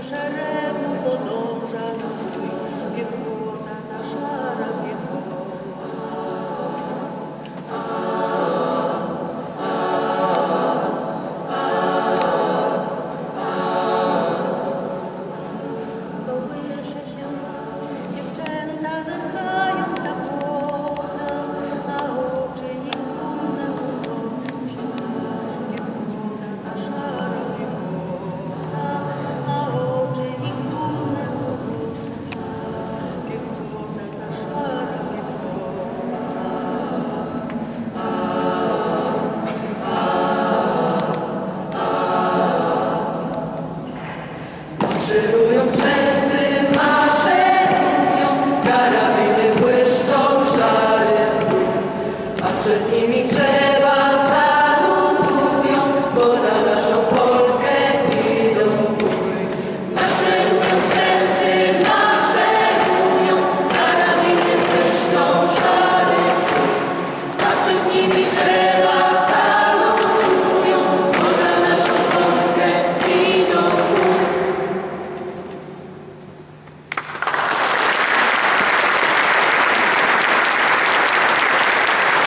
szeregu podąża twój, piechota ta szara piechota. Kołysze się dziewczęta, zerkają za płotem, a oczy ich dumne unoszą się. Piechota ta szara piechota, a oczy ich dumne unoszą się. Piechota ta szara Maszerują strzelcy, maszerują, karabiny błyszczą, szary stół, a przed nimi drzewa salutują, bo za naszą Polskę idą w bój. Maszerują strzelcy, maszerują, karabiny błyszczą, szary stół, a przed nimi drzewa